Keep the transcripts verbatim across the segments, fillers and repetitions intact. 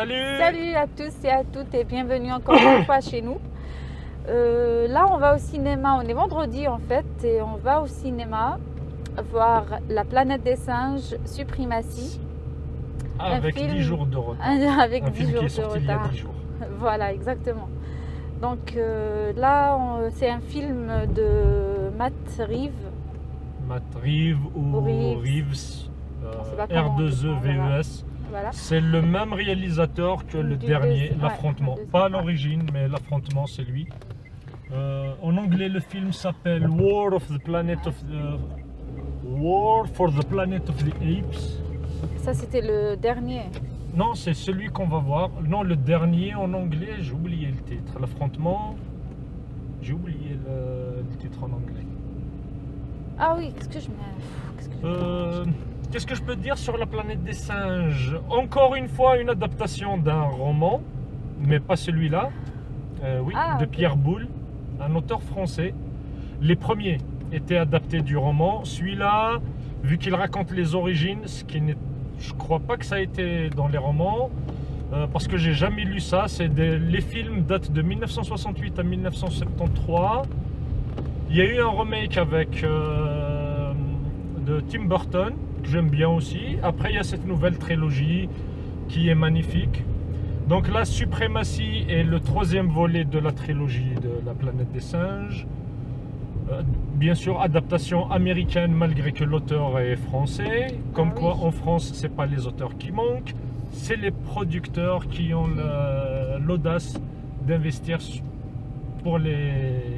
Salut! Salut à tous et à toutes et bienvenue encore une fois chez nous. Euh, là, on va au cinéma, on est vendredi en fait, et on va au cinéma voir La Planète des Singes, Suprématie. Avec film, dix jours de retard. Un, avec un dix film jours qui est sorti de il y a retard. dix jours. Voilà, exactement. Donc euh, là, c'est un film de Matt Reeves. Matt Reeves ou Reeves, Reeves, euh, R deux E V E S. Voilà. C'est le même réalisateur que le Du dernier, deuxi- l'affrontement. ouais, Pas ouais. l'origine, mais l'affrontement, c'est lui. Euh, en anglais, le film s'appelle War of the Planet of the War for the Planet of the Apes. Ça, c'était le dernier. Non, c'est celui qu'on va voir. Non, le dernier en anglais, j'ai oublié le titre. L'affrontement, j'ai oublié le, le titre en anglais. Ah oui, qu'est-ce que je mets Qu'est-ce que je Euh, Qu'est-ce que je peux dire sur La Planète des Singes? Encore une fois, une adaptation d'un roman, mais pas celui-là. Euh, oui, Ah, de ok. Pierre Boulle, un auteur français. Les premiers étaient adaptés du roman. Celui-là, vu qu'il raconte les origines, ce qui n'est, je crois pas que ça a été dans les romans, euh, parce que j'ai jamais lu ça. C'est des- les films datent de mille neuf cent soixante-huit à mille neuf cent soixante-treize. Il y a eu un remake avec euh, de Tim Burton, que j'aime bien aussi. Après, il y a cette nouvelle trilogie qui est magnifique. Donc là, Suprématie est le troisième volet de la trilogie de La Planète des Singes. Euh, bien sûr, adaptation américaine malgré que l'auteur est français. Comme Ah oui. quoi, en France, c'est pas les auteurs qui manquent, c'est les producteurs qui ont la- l'audace d'investir pour les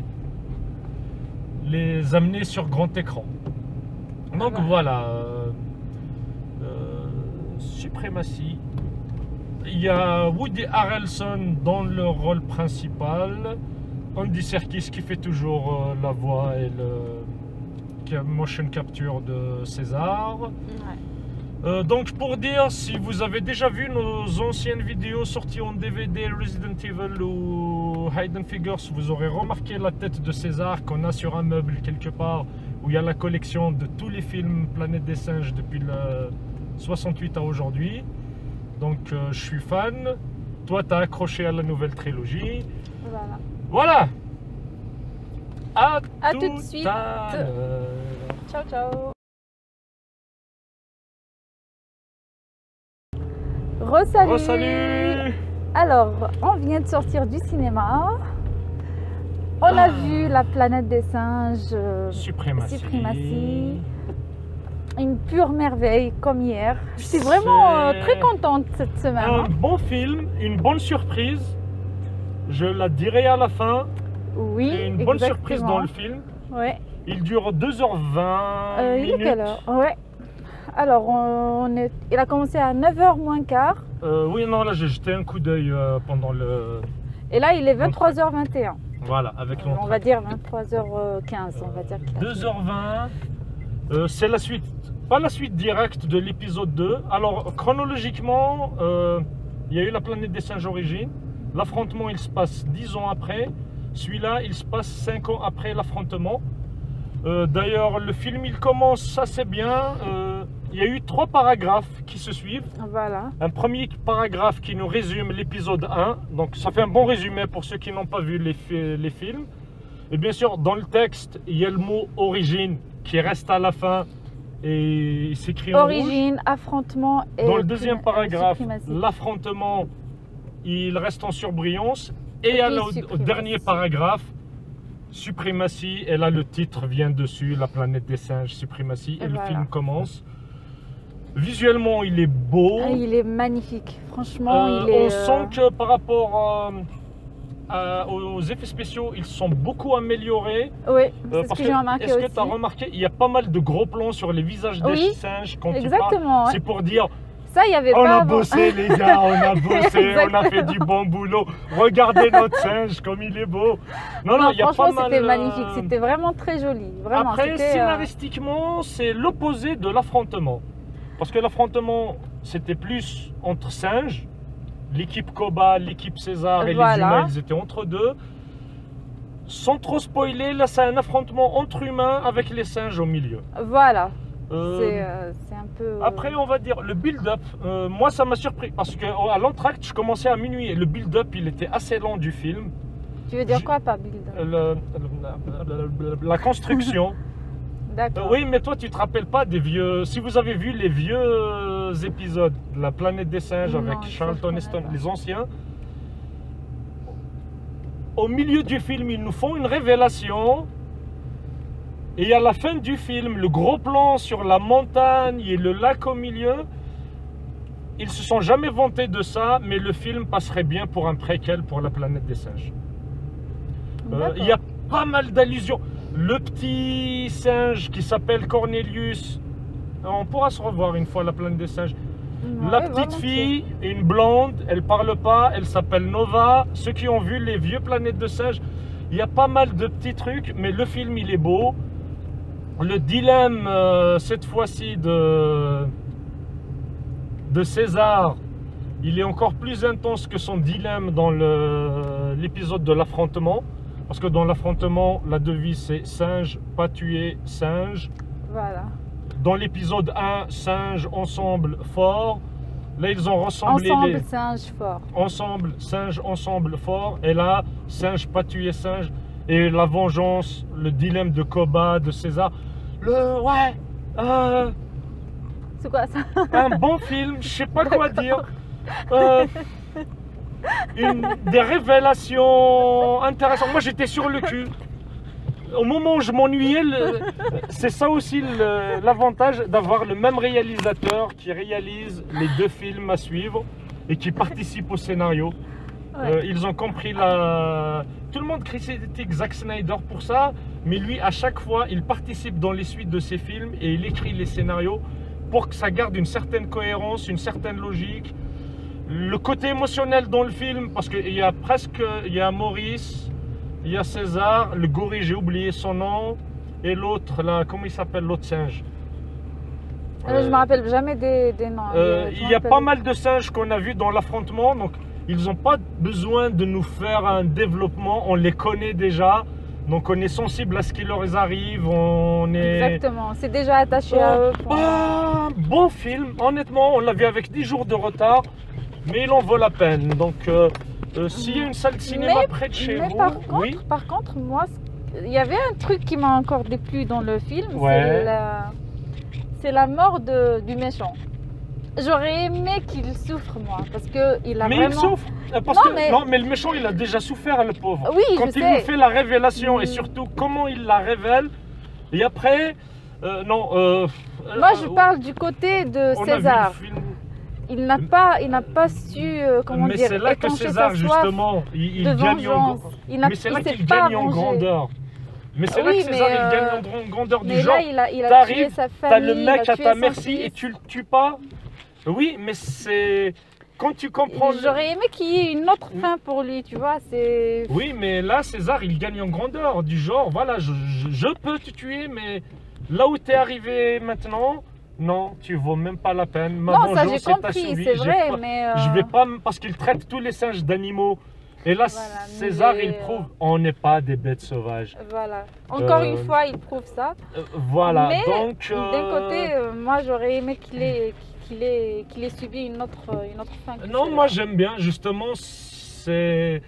les amener sur grand écran. Donc Ah bah. voilà, euh, euh, Suprématie. Il y a Woody Harrelson dans le rôle principal, Andy Serkis qui fait toujours euh, la voix et le qui a motion capture de César. Ouais. Euh, donc pour dire, si vous avez déjà vu nos anciennes vidéos sorties en D V D Resident Evil ou Hidden Figures, vous aurez remarqué la tête de César qu'on a sur un meuble quelque part où il y a la collection de tous les films Planète des Singes depuis le soixante-huit à aujourd'hui. Donc euh, je suis fan. Toi t'as accroché à la nouvelle trilogie. Voilà. Voilà. À, À tout de suite. à l'heure. Ciao, ciao. Re-salut. Re-salut. Alors, on vient de sortir du cinéma. On a Ah. vu La Planète des Singes, euh, Suprématie. Suprématie. Une pure merveille comme hier. Je suis vraiment euh, C'est très contente cette semaine. Un hein. bon film, une bonne surprise. Je la dirai à la fin. Oui, Et une bonne exactement. surprise dans le film. Ouais. Il dure deux heures vingt Euh, il est minutes. quelle heure? Ouais. Alors, on est... il a commencé à neuf heures moins quart. Euh, oui, non, là j'ai jeté un coup d'œil euh, pendant le. Et là, il est vingt-trois heures vingt et un. Voilà, avec On l'entrée. va dire vingt-trois heures quinze, on va dire. qu'il a deux fait. heures vingt. Euh, c'est la suite, pas la suite directe de l'épisode deux. Alors, chronologiquement, euh, il y a eu La Planète des Singes Origine. L'affrontement, il se passe dix ans après. Celui-là, il se passe cinq ans après l'affrontement. Euh, D'ailleurs, le film, il commence assez bien. Euh, il y a eu trois paragraphes qui se suivent. Voilà. Un premier paragraphe qui nous résume l'épisode un. Donc, ça fait un bon résumé pour ceux qui n'ont pas vu les, fi- les films. Et bien sûr, dans le texte, il y a le mot origine qui reste à la fin et il s'écrit en rouge. Origine, affrontement et. Dans le deuxième prima- paragraphe, suprématie. l'affrontement, il reste en surbrillance. Et à puis la- au, suprématie. dernier paragraphe, suprématie. Et là, le titre vient dessus, La Planète des Singes, suprématie. Et, Et le voilà. film commence. Visuellement, il est beau. Ah, il est magnifique. Franchement, Euh, il est. on euh, sent que par rapport euh, à- aux effets spéciaux, ils sont beaucoup améliorés. Oui, Euh, c'est ce parce que, j'ai remarqué est-ce aussi. que tu as remarqué, il y a pas mal de gros plans sur les visages des Oui, singes quand ils parlent. Exactement. ouais. C'est pour dire, Ça, il n'y avait on pas a avant. bossé les gars, on a bossé, on a Exactement. fait du bon boulot. Regardez notre singe comme il est beau. Non, non, Non, il y a pas franchement, mal. c'était euh, magnifique. C'était vraiment très joli. Vraiment. Après, c'était, euh, scénaristiquement, c'est l'opposé de l'affrontement. Parce que l'affrontement, c'était plus entre singes. L'équipe Koba, l'équipe César et Voilà. les humains, ils étaient entre deux. Sans trop spoiler, là, c'est un affrontement entre humains avec les singes au milieu. Voilà. Euh, C'est euh, c'est un peu. euh, Après, on va dire le build-up. euh, moi, ça m'a surpris parce que oh, à l'entracte, je commençais à minuit et le build-up, il était assez lent du film. Tu veux dire je- quoi par build? Le- le- le- la construction. Euh, D'accord. oui, mais toi, tu te rappelles pas des vieux. Si vous avez vu les vieux euh, épisodes de La Planète des Singes Non, avec ça, je Charlton connais Heston, pas. les anciens, au milieu du film, ils nous font une révélation. Et à la fin du film, le gros plan sur la montagne et le lac au milieu, ils se sont jamais vantés de ça, mais le film passerait bien pour un préquel pour La Planète des Singes. Euh, D'accord. Il y a pas mal d'allusions. Le petit singe qui s'appelle Cornelius, on pourra se revoir une fois La Planète des Singes. Ouais, La petite volontiers. fille, une blonde, elle parle pas, elle s'appelle Nova. Ceux qui ont vu les vieux Planètes de Singes, il y a pas mal de petits trucs, mais le film il est beau. Le dilemme euh, cette fois-ci de, de César, il est encore plus intense que son dilemme dans le- l'épisode de l'affrontement. Parce que dans l'affrontement, la devise c'est singe, pas tuer, singe. Voilà. Dans l'épisode un, singe, ensemble, fort. Là, ils ont rassemblé Ensemble, les... singe fort. Ensemble, singe, ensemble, fort. Et là, singe, pas tuer, singe. Et la vengeance, le dilemme de Koba, de César. Le... Ouais euh, C'est quoi ça? un bon film, je sais pas quoi dire. Euh, une, des révélations intéressantes. Moi, j'étais sur le cul. Au moment où je m'ennuyais, le- c'est ça aussi le- l'avantage d'avoir le même réalisateur qui réalise les deux films à suivre et qui participe au scénario. Ouais. Euh, ils ont compris la... Tout le monde critique Zack Snyder pour ça, mais lui, à chaque fois, il participe dans les suites de ses films et il écrit les scénarios pour que ça garde une certaine cohérence, une certaine logique. Le côté émotionnel dans le film, parce qu'il y a presque... Il y a Maurice, il y a César, le gorille, j'ai oublié son nom, et l'autre, là, comment il s'appelle, l'autre singe? Euh, je me rappelle jamais des, des noms. Euh, Je me il y a rappelle- pas mal de singes qu'on a vus dans l'affrontement, donc ils n'ont pas besoin de nous faire un développement, on les connaît déjà, donc on est sensible à ce qui leur arrive, on est... Exactement. C'est déjà attaché à eux. pour- Ah, bon film, honnêtement, on l'a vu avec dix jours de retard, mais il en vaut la peine. Donc, euh, euh, s'il y a une salle de cinéma Mais- près de chez Mais vous, par contre, oui, par contre, moi, ce- il y avait un truc qui m'a encore déplu dans le film, Ouais. c'est la... c'est la mort de- du méchant. J'aurais aimé qu'il souffre, moi, parce que il a mais vraiment. il souffre. euh, Parce Non, que, mais- non, mais le méchant, il a déjà souffert, le pauvre. Oui, Quand je il sais. nous fait la révélation et Mm. surtout comment il la révèle, et après, euh, non. euh, Moi, euh, je parle du côté de on César. A vu le film. Il n'a pas, il n'a pas su, euh, comment mais dire, c'est là que étancher César, sa soif justement, il, il de gagne en vengeance. Il n'a- Mais c'est là il s'est qu'il pas gagne en vengé. grandeur. Mais c'est là Oui, que César, mais, il gagne euh, en grand- grandeur du Mais genre. là, il a, il a t'arrives, tué sa T'as famille. le mec il a à tué ta son merci fils. et tu le tues pas. Oui, mais c'est... Quand tu comprends... le- J'aurais aimé qu'il y ait une autre fin pour lui, tu vois. C'est. Oui, mais là, César, il gagne en grandeur. Du genre, voilà, je, je- je peux te tuer, mais là où tu es arrivé maintenant, non, tu vaux même pas la peine. Ma Non, ça j'ai vengeance est compris, assouvie. c'est J'ai vrai, pas- mais. euh, Je vais pas... m- Parce qu'il traite tous les singes d'animaux. Et là, Voilà, César, mais, il euh, prouve, on n'est pas des bêtes sauvages. Voilà. Encore Euh, une fois, il prouve ça. Euh, voilà, Mais donc... euh, D'un côté, euh, moi j'aurais aimé qu'il ait, qu'il ait, qu'il ait subi une autre, une autre fin. que Non, celle-là. moi j'aime bien, justement, c'est...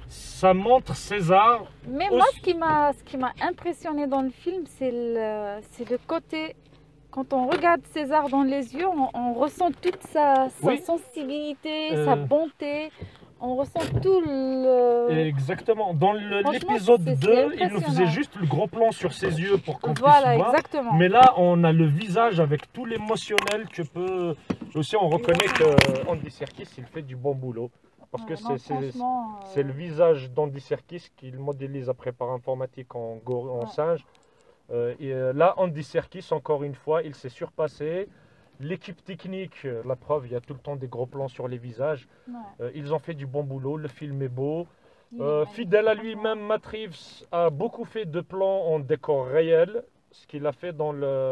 Ça montre César. Mais aussi- moi, ce qui m'a, ce qui m'a impressionné dans le film, c'est le, c'est le côté. Quand on regarde César dans les yeux, on, on ressent toute sa, sa Oui. sensibilité, Euh. sa bonté. On ressent tout le. Exactement. Dans le- Franchement, l'épisode c'est- c'est deux, il nous impressionnant. faisait juste le gros plan sur ses yeux pour qu'on Voilà, puisse voir. exactement. Mais là, on a le visage avec tout l'émotionnel que peut... Aussi, on reconnaît que Andy Serkis, il fait du bon boulot. Parce que Ouais, non, c'est- c'est franchement, euh, c'est le visage d'Andy Serkis qu'il modélise après par informatique en, go- en Ouais. singe. Euh, et euh, là, Andy Serkis, encore une fois, il s'est surpassé. L'équipe technique, euh, la preuve, il y a tout le temps des gros plans sur les visages. ouais, Euh, ils ont fait du bon boulot, le film est beau. il est Euh, magnifique, fidèle à franchement. lui-même, Matt Reeves a beaucoup fait de plans en décor réel, ce qu'il a fait dans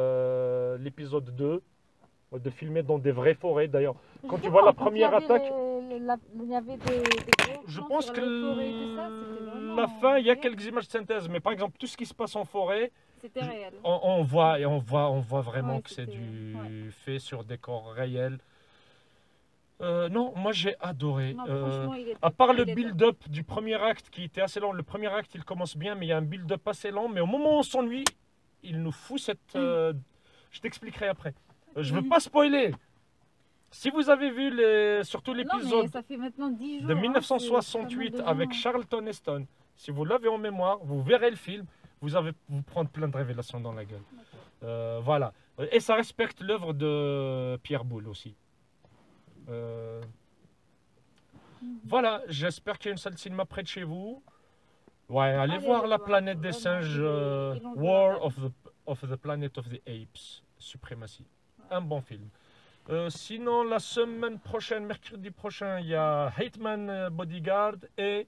le- l'épisode deux, euh, de filmer dans des vraies forêts. D'ailleurs, quand tu vois la Justement, première il y avait attaque, les- les- la- il y avait des, des gros je plans pense sur que les forêts et tout ça, c'était vraiment la fin, il y a bien. quelques images de synthèse, mais par exemple, tout ce qui se passe en forêt, c'était réel. On, on voit et on voit, on voit vraiment Ouais, que c'est c'était- du ouais. fait sur décor réel. Euh, non, moi j'ai adoré. Non, Euh, franchement, il est à top, part il le est top. build-up du premier acte qui était assez lent, le premier acte il commence bien, mais il y a un build-up assez lent. Mais au moment où on s'ennuie, il nous fout cette. euh, je t'expliquerai après. Euh, je veux pas spoiler. Si vous avez vu les, surtout Non, l'épisode mais ça fait maintenant dix jours. de hein, mille neuf cent c'est soixante-huit vraiment avec des gens- Charlton Heston, si vous l'avez en mémoire, vous verrez le film, vous allez vous prendre plein de révélations dans la gueule. Euh, voilà. Et ça respecte l'œuvre de Pierre Boulle aussi. Euh, Mhm. Voilà, j'espère qu'il y a une salle de cinéma près de chez vous. Ouais, allez, Allez voir le La voir, planète des vraiment, singes, il est- euh, il en vaut la War peine. of the, of the Planet of the Apes, Supremacy. Un bon film. Euh, sinon, la semaine prochaine, mercredi prochain, il y a Hitman euh, Bodyguard et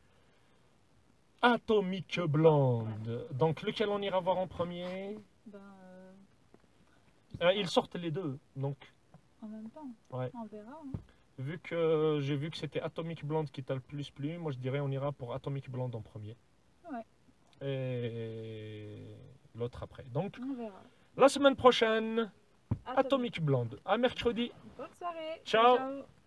Atomic Blonde. Donc, lequel on ira voir en premier? Ben, euh, je sais Euh, pas, Ils sortent les deux. Donc, en même temps. Ouais. On verra. hein. vu que j'ai vu que c'était Atomic Blonde qui t'a le plus plu, moi je dirais on ira pour Atomic Blonde en premier. Ouais. Et l'autre après. Donc, On verra. la semaine prochaine, À Atomic Blonde. À mercredi. Bonne soirée. Ciao. ciao.